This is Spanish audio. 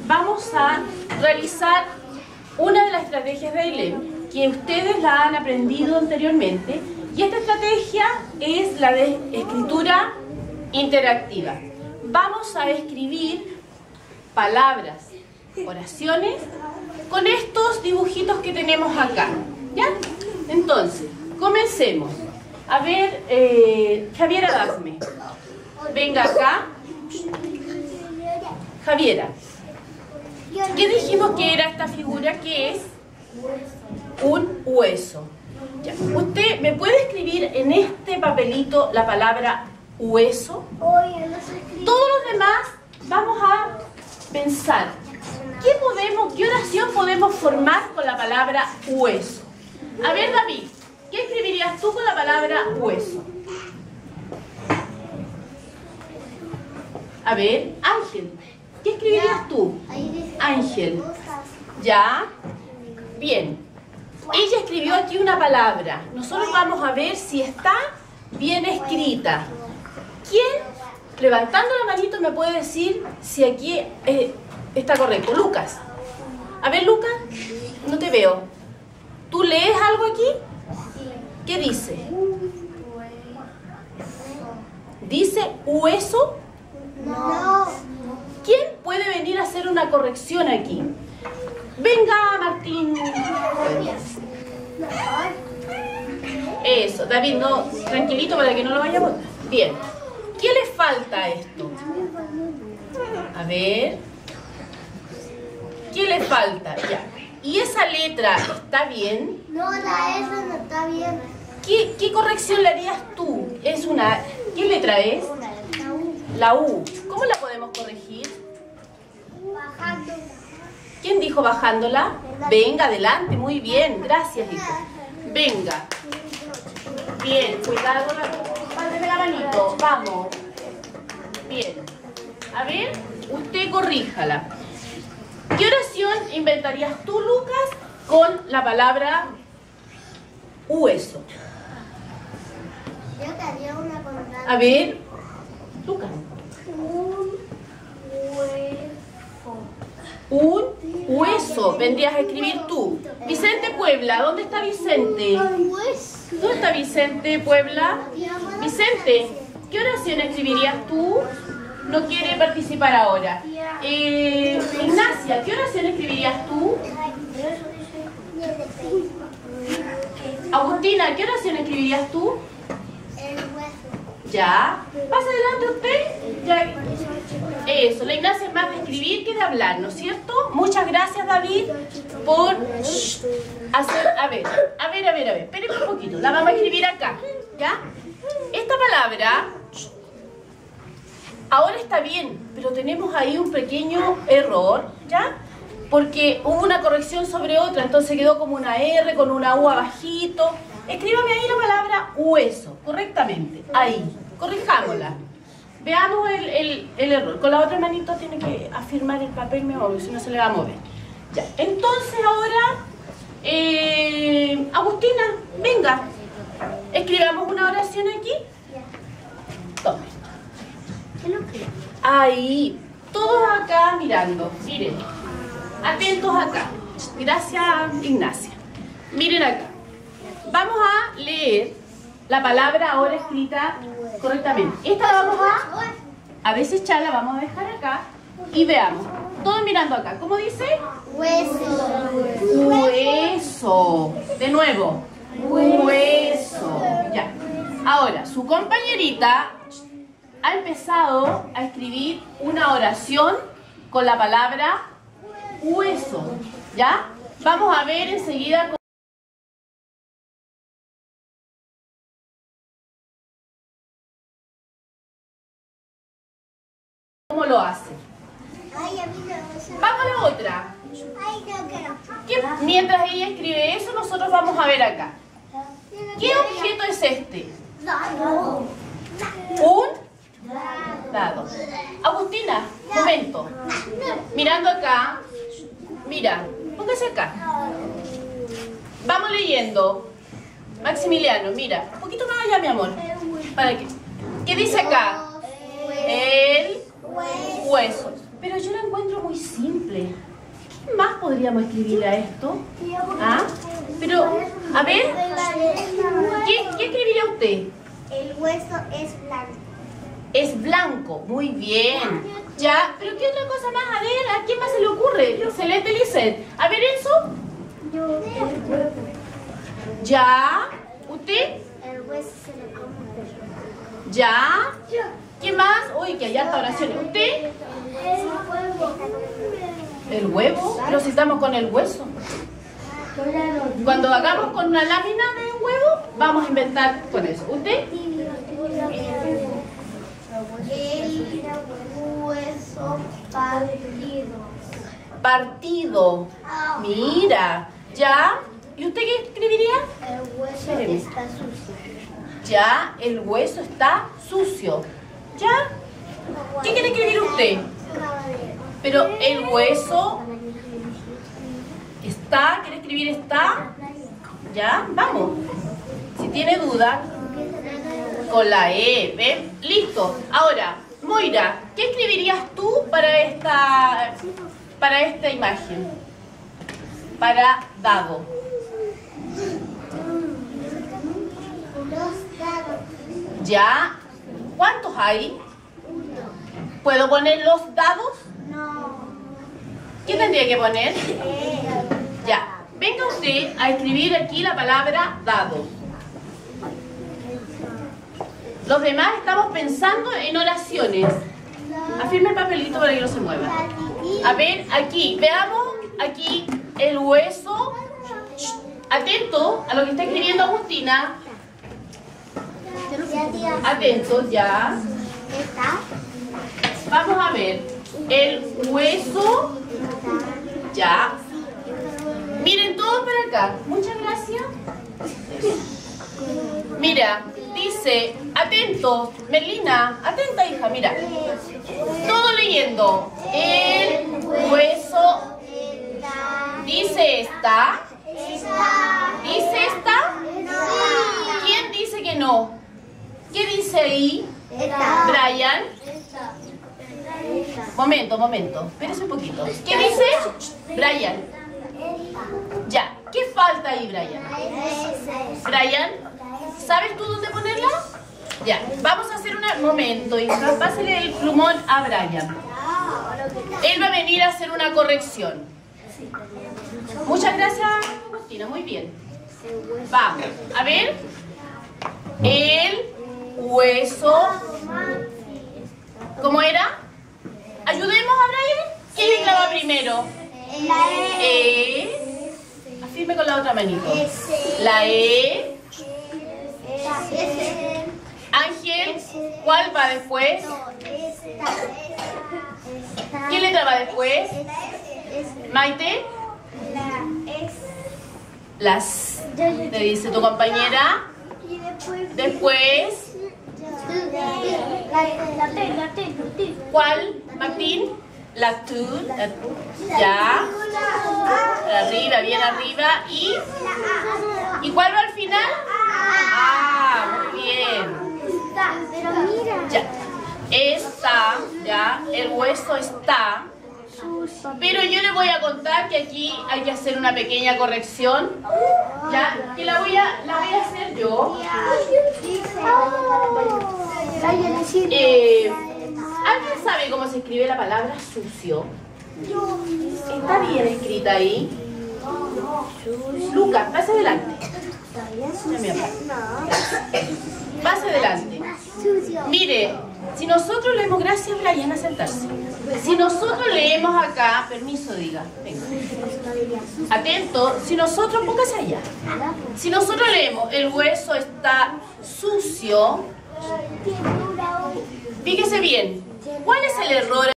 vamos a realizar una de las estrategias de Ailem que ustedes la han aprendido anteriormente, y esta estrategia es la de escritura interactiva. Vamos a escribir palabras, oraciones con estos dibujitos que tenemos acá, ¿ya? Entonces, comencemos. A ver, Javiera Dafne, venga acá. Javiera, ¿qué dijimos que era esta figura? ¿Qué es? Un hueso. Ya. ¿Usted me puede escribir en este papelito la palabra hueso? Todos los demás vamos a pensar ¿qué oración podemos formar con la palabra hueso? A ver, David, ¿qué escribirías tú con la palabra hueso? A ver, Ángel, ¿qué escribirías tú? Ángel. ¿Ya? Bien. Ella escribió aquí una palabra. Nosotros vamos a ver si está bien escrita. ¿Quién, levantando la manito, me puede decir si aquí está correcto? Lucas. A ver, Lucas, no te veo. ¿Tú lees algo aquí? ¿Qué dice? ¿Dice hueso? No. ¿Quién puede venir a hacer una corrección aquí? Venga, Martín. Eso, David, no, tranquilito para que no lo vaya a botar. Bien. ¿Qué le falta a esto? A ver. ¿Qué le falta? Ya. ¿Y esa letra está bien? No, la S no está bien. ¿Qué corrección le harías tú? Es una... ¿Qué letra es? La U. ¿Cómo la podemos corregir? Bajando. ¿Quién dijo bajándola? Venga, adelante, muy bien. Gracias, hijo. Venga. Bien, cuidado. Pásame la manito. Vamos. Bien. A ver, usted corríjala. ¿Qué oración inventarías tú, Lucas, con la palabra hueso? Yo te haría una con A ver, Lucas. un Un hueso. Vendrías a escribir tú. Vicente Puebla, ¿dónde está Vicente? ¿Dónde está Vicente Puebla? Vicente, ¿qué oración escribirías tú? No quiere participar ahora. Ignacia, ¿qué oración escribirías tú? Agustina, ¿qué oración escribirías tú? El hueso. ¿Ya? ¿Pasa adelante usted? Ya. Eso, la Ignacia es más de escribir que de hablar, ¿no es cierto? Muchas gracias, David, por hacer... A ver. Espérenme un poquito, la vamos a escribir acá, ¿ya? Esta palabra ahora está bien, pero tenemos ahí un pequeño error, ¿ya? Porque hubo una corrección sobre otra, entonces quedó como una R con una U abajito. Escríbame ahí la palabra hueso, correctamente, ahí, corrijámosla. Veamos el error. Con la otra manito tiene que afirmar el papel, mi amor, si no se le va a mover. Ya. Entonces ahora, Agustina, venga. Escribamos una oración aquí. Tome. Ahí. Todos acá mirando. Miren. Atentos acá. Gracias, Ignacia. Miren acá. Vamos a leer la palabra ahora escrita correctamente. Esta la vamos a desechar, la vamos a dejar acá y veamos. Todos mirando acá. ¿Cómo dice? Hueso. Hueso. De nuevo. Hueso. Ya. Ahora, su compañerita ha empezado a escribir una oración con la palabra hueso. ¿Ya? Vamos a ver enseguida cómo lo hace. Ay, a mí no me gusta. Vamos a la otra. Ay, no quiero. Mientras ella escribe eso, nosotros vamos a ver acá. ¿Qué objeto es este? No. Un dado. Agustina, momento. Mirando acá. Mira, póngase acá. Vamos leyendo. Maximiliano, mira. Un poquito más allá, mi amor. ¿Para qué? ¿Qué dice acá? El hueso. pero yo la encuentro muy simple. ¿Qué más podríamos escribirle a esto? ¿Ah? Pero, a ver, ¿qué escribiría usted? El hueso es blanco. Es blanco, muy bien. Ya, pero ¿qué otra cosa más? A ver, ¿a quién más se le ocurre? Celeste Lisset. A ver, Enzo. Ya. ¿Usted? El hueso se le come un perro. Ya. ¿Qué más? Uy, que hay harta oraciones. ¿Usted? ¿El huevo? Pero si estamos con el hueso. Cuando hagamos con una lámina de huevo, vamos a inventar con eso. ¿Usted? El hueso partido. Partido. Mira. ¿Ya? ¿Y usted qué escribiría? El hueso está sucio. Ya, el hueso está sucio. ¿Ya? ¿Qué quiere escribir usted? Pero el hueso está, ¿quiere escribir está? ¿Ya? Vamos. Si tiene duda, con la E, ¿ven? Listo. Ahora, Moira, ¿qué escribirías tú para esta imagen? Para dado. ¿Ya? ¿Cuántos hay? ¿Puedo poner los dados? No. ¿Qué tendría que poner? Ya. Venga usted a escribir aquí la palabra dado. Los demás estamos pensando en oraciones. Afirme el papelito para que no se mueva. A ver, aquí, veamos, aquí el hueso. Atento a lo que está escribiendo Agustina. Atentos, ya. Vamos a ver. El hueso. Ya. Miren todos para acá. Muchas gracias. Mira, dice, atentos, Merlina, atenta hija, mira. Todo leyendo. El hueso. Dice está. ¿Dice está? ¿Quién dice que no? ¿Qué dice ahí? Brian. Momento. Espérese un poquito. ¿Qué dice? Brian. Ya. ¿Qué falta ahí, Brian? Brian, ¿sabes tú dónde ponerla? Ya. Vamos a hacer un momento, hija. Pásale el plumón a Brian. Él va a venir a hacer una corrección. Muchas gracias, Agustina. Muy bien. Vamos. A ver. El hueso. ¿Cómo era? Ayudemos a Brian. ¿Quién le clava primero? La E. Afirme con la otra manito. La E. Ángel. ¿Cuál va después? ¿Quién le clava después? Maite. Las. Te dice tu compañera. Después. ¿Cuál, Martín? La T. Ya. Arriba, bien arriba. ¿Y cuál va al final? Ah, muy bien. Ya. Está, ya. El hueso está. Pero yo les voy a contar que aquí hay que hacer una pequeña corrección. Ya, que la voy a hacer yo. ¿Alguien sabe cómo se escribe la palabra sucio? ¿Está bien escrita ahí? Lucas, pase adelante. Pase adelante. Mire, si nosotros leemos, gracias Brian, a sentarse. Si nosotros leemos acá, permiso diga, venga. Atento, si nosotros, póngase allá. Si nosotros leemos, el hueso está sucio, fíjese bien, ¿cuál es el error?